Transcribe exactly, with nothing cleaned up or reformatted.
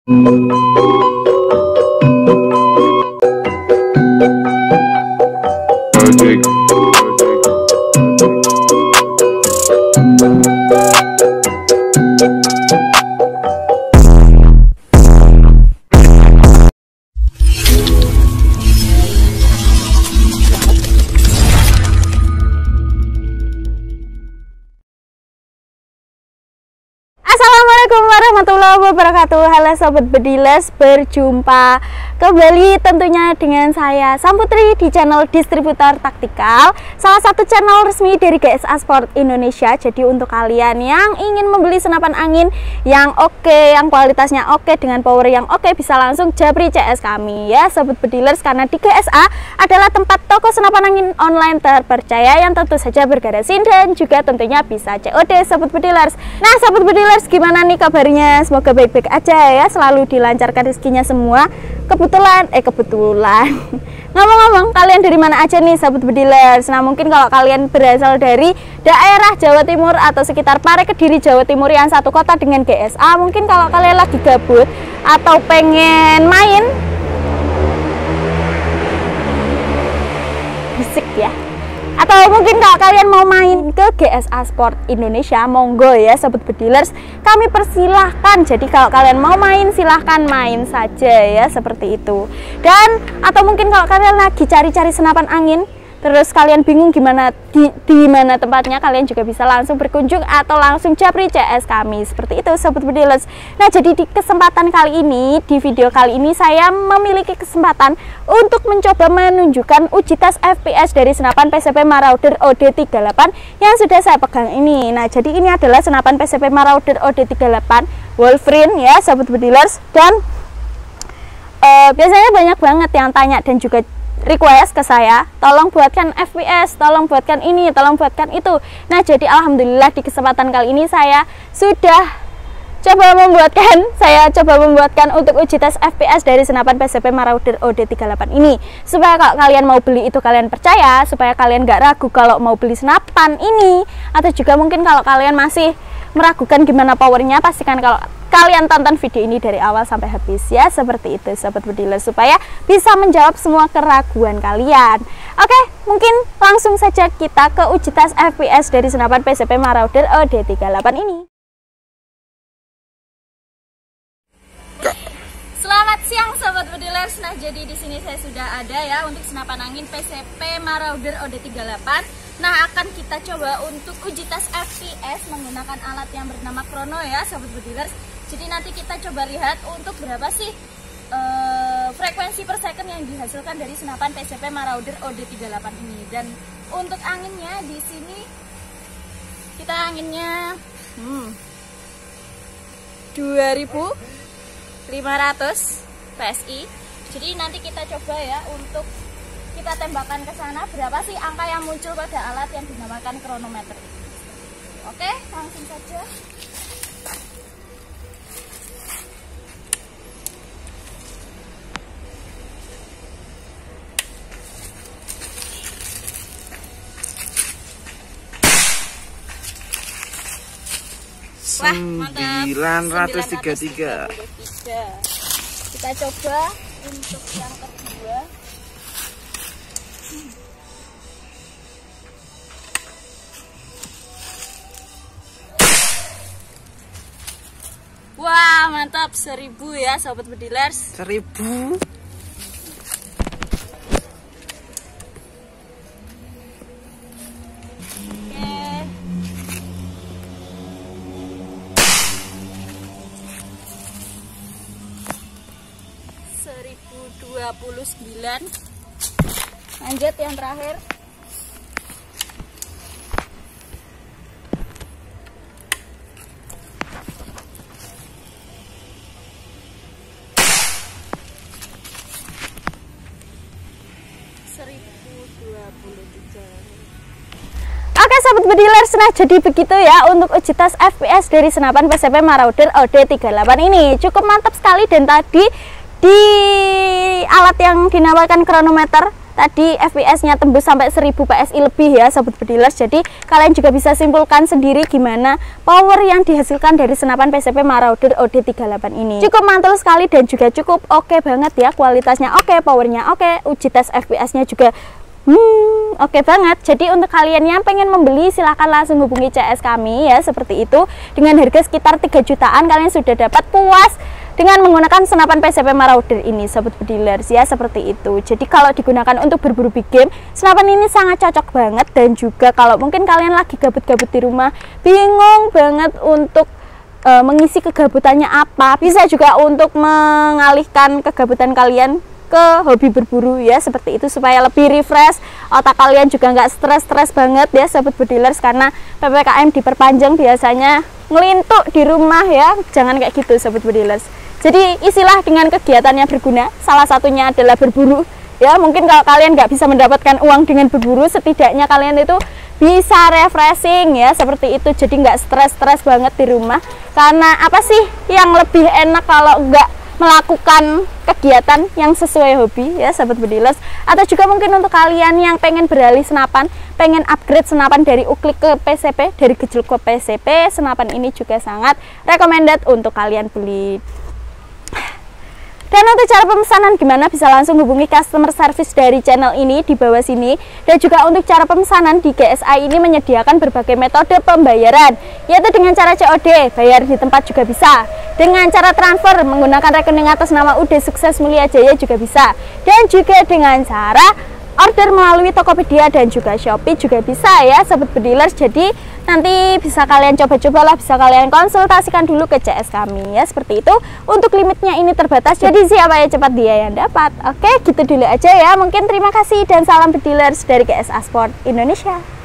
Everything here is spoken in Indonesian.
Assalamualaikum warahmatullahi wabarakatuh. Halo Sobat Bediles, berjumpa kembali tentunya dengan saya Samputri di channel Distributor Taktikal, salah satu channel resmi dari G S A Sport Indonesia. Jadi untuk kalian yang ingin membeli senapan angin yang oke, yang kualitasnya oke, dengan power yang oke, bisa langsung japri C S kami ya Sobat Bedilers, karena di G S A adalah tempat toko senapan angin online terpercaya yang tentu saja bergarasi dan juga tentunya bisa C O D Sobat Bedilers. Nah Sobat Bedilers, gimana nih kabarnya? Semoga baik-baik aja ya, selalu dilancarkan rezekinya semua. Kebetulan, eh kebetulan ngomong-ngomong, kalian dari mana aja nih Sobat Bedilers? Nah mungkin kalau kalian berasal dari daerah Jawa Timur atau sekitar Pare Kediri Jawa Timur yang satu kota dengan G S A, mungkin kalau kalian lagi gabut atau pengen main bisik ya, atau mungkin kalau kalian mau main ke G S A Sport Indonesia, monggo ya Sobat Bedilers, kami persilahkan. Jadi kalau kalian mau main, silahkan main saja ya, seperti itu. Dan atau mungkin kalau kalian lagi cari-cari senapan angin, terus kalian bingung gimana di, di mana tempatnya, kalian juga bisa langsung berkunjung atau langsung japri C S kami, seperti itu Sobat Bedilers. Nah jadi di kesempatan kali ini, di video kali ini, saya memiliki kesempatan untuk mencoba menunjukkan uji tes F P S dari senapan P C P Marauder O D tiga puluh delapan yang sudah saya pegang ini. Nah jadi ini adalah senapan P C P Marauder O D tiga puluh delapan Wolverine ya Sobat Bedilers. Dan uh, biasanya banyak banget yang tanya dan juga request ke saya, tolong buatkan F P S, tolong buatkan ini, tolong buatkan itu. Nah jadi alhamdulillah di kesempatan kali ini saya sudah coba membuatkan, saya coba membuatkan untuk uji tes F P S dari senapan P C P Marauder O D tiga puluh delapan ini, supaya kalau kalian mau beli itu kalian percaya, supaya kalian nggak ragu kalau mau beli senapan ini, atau juga mungkin kalau kalian masih meragukan gimana powernya, pastikan kalau kalian tonton video ini dari awal sampai habis ya, seperti itu Sobat Bedilers, supaya bisa menjawab semua keraguan kalian. Oke, mungkin langsung saja kita ke uji tes F P S dari senapan P C P Marauder O D tiga puluh delapan ini. Selamat siang Sobat Bedilers. Nah jadi di sini saya sudah ada ya untuk senapan angin P C P Marauder O D tiga puluh delapan. Nah akan kita coba untuk uji tes F P S menggunakan alat yang bernama Chrono ya Sobat Bedilers. Jadi nanti kita coba lihat untuk berapa sih uh, frekuensi per second yang dihasilkan dari senapan P C P Marauder O D tiga puluh delapan ini. Dan untuk anginnya di sini kita anginnya hmm, dua ribu lima ratus P S I. Jadi nanti kita coba ya untuk kita tembakan ke sana, berapa sih angka yang muncul pada alat yang dinamakan kronometer ini. Oke, langsung saja. Wah, mantap. sembilan ratus tiga puluh tiga. Kita coba untuk yang kedua. Hmm. Wah, mantap, seribu ya Sobat Bedilers. Seribu. seribu dua puluh sembilan. Lanjut yang terakhir. seribu dua puluh tiga. Oke Sobat Bedilers, nah jadi begitu ya untuk uji tes F P S dari senapan P C P Marauder O D tiga puluh delapan ini. Cukup mantap sekali, dan tadi di alat yang dinamakan kronometer tadi F P S-nya tembus sampai seribu P S I lebih ya sobat bedilers. Jadi kalian juga bisa simpulkan sendiri gimana power yang dihasilkan dari senapan P C P Marauder O D tiga puluh delapan ini. Cukup mantul sekali dan juga cukup oke okay banget ya, kualitasnya oke, okay, powernya oke, okay, uji tes F P S-nya juga Hmm, oke okay banget. Jadi untuk kalian yang pengen membeli silahkan langsung hubungi C S kami ya, seperti itu. Dengan harga sekitar tiga jutaan kalian sudah dapat puas dengan menggunakan senapan P C P Marauder ini sobat bedilers ya, seperti itu. Jadi kalau digunakan untuk berburu big game, senapan ini sangat cocok banget. Dan juga kalau mungkin kalian lagi gabut-gabut di rumah, bingung banget untuk uh, mengisi kegabutannya apa, bisa juga untuk mengalihkan kegabutan kalian ke hobi berburu ya, seperti itu, supaya lebih refresh, otak kalian juga nggak stres-stres banget ya sobat bedilers, karena P P K M diperpanjang biasanya ngelintuk di rumah ya. Jangan kayak gitu sobat bedilers. Jadi isilah dengan kegiatan yang berguna, salah satunya adalah berburu ya. Mungkin kalau kalian nggak bisa mendapatkan uang dengan berburu, setidaknya kalian itu bisa refreshing ya, seperti itu. Jadi nggak stres-stres banget di rumah. Karena apa sih yang lebih enak kalau nggak melakukan kegiatan yang sesuai hobi ya sobat bedilers. Atau juga mungkin untuk kalian yang pengen beralih senapan, pengen upgrade senapan dari uklik ke P C P, dari gejluk ke P C P, senapan ini juga sangat recommended untuk kalian beli. Dan untuk cara pemesanan gimana, bisa langsung hubungi customer service dari channel ini di bawah sini. Dan juga untuk cara pemesanan, di G S I ini menyediakan berbagai metode pembayaran, yaitu dengan cara C O D, bayar di tempat juga bisa, dengan cara transfer menggunakan rekening atas nama U D Sukses Mulia Jaya juga bisa, dan juga dengan cara order melalui Tokopedia dan juga Shopee juga bisa ya sobat bedilers. Jadi nanti bisa kalian coba-cobalah, bisa kalian konsultasikan dulu ke C S kami ya, seperti itu. Untuk limitnya ini terbatas, jadi siapa yang cepat dia yang dapat. Oke, gitu dulu aja ya. Mungkin terima kasih dan salam bedilers dari G S A Sport Indonesia.